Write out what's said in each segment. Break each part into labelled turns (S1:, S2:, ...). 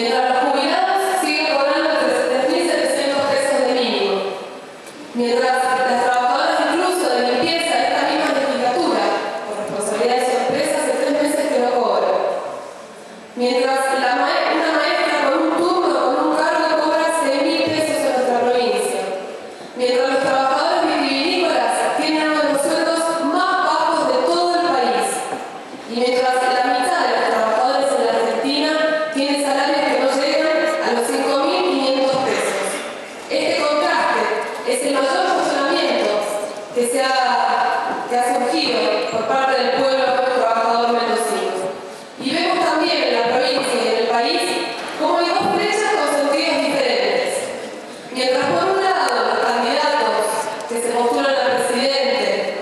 S1: Mientras los jubilados siguen cobrando 3.700 pesos de mínimo. Mientras las trabajadoras incluso de limpieza de esta misma legislatura, por responsabilidad de su empresa, hace 3 meses que no cobran. Mientras una maestra con un turno, con un cargo, cobra 6.000 pesos en nuestra provincia. Mientras los trabajadores vitivinícolas tienen uno de los sueldos más bajos de todo el país. Y mientras la mitad de los trabajadores en la Argentina tienen salarios que no llegan a los 5.500 pesos. Este contraste es el mayor cuestionamiento que ha surgido por parte del pueblo trabajador mendocino. Y vemos también en la provincia y en el país cómo hay dos flechas con sentidos diferentes. Mientras por un lado los candidatos que se postulan a presidente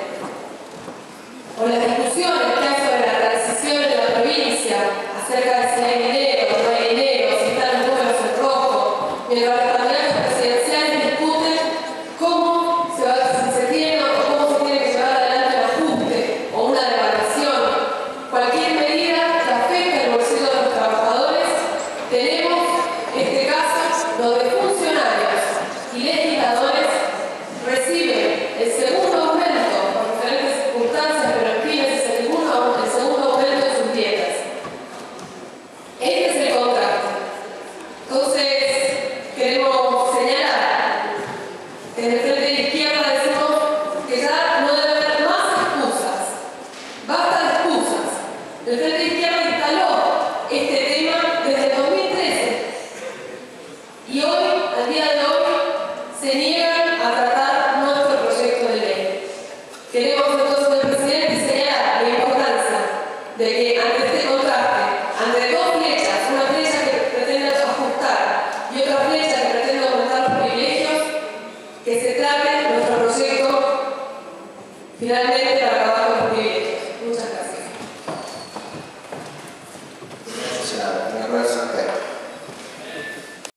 S1: o las discusiones que hay sobre las decisiones de la provincia acerca de si hay dinero o no hay dinero, si están los números en rojo, mientras los candidatos presidenciales discuten si se tiene o cómo se tiene que llevar adelante un ajuste o una devaluación, cualquier medida que afecte al bolsillo de los trabajadores, tenemos este caso donde funcionarios y legisladores reciben el segundo aumento por diferentes circunstancias, pero en fin, es el segundo aumento de sus dietas. Este es el contraste. Entonces, queremos señalar que en el Frente de Izquierda decimos que ya no debe haber más excusas. Basta de excusas. El Frente de Izquierda instaló este tema desde el 2013 y hoy, al día de hoy, se niegan a tratar nuestro proyecto de ley. Queremos entonces del presidente señalar la importancia de que ante este contraste, ante dos flechas, una flecha que pretende ajustar y otra flecha que pretende aumentar los privilegios, que se trate nuestro proyecto finalmente para acabar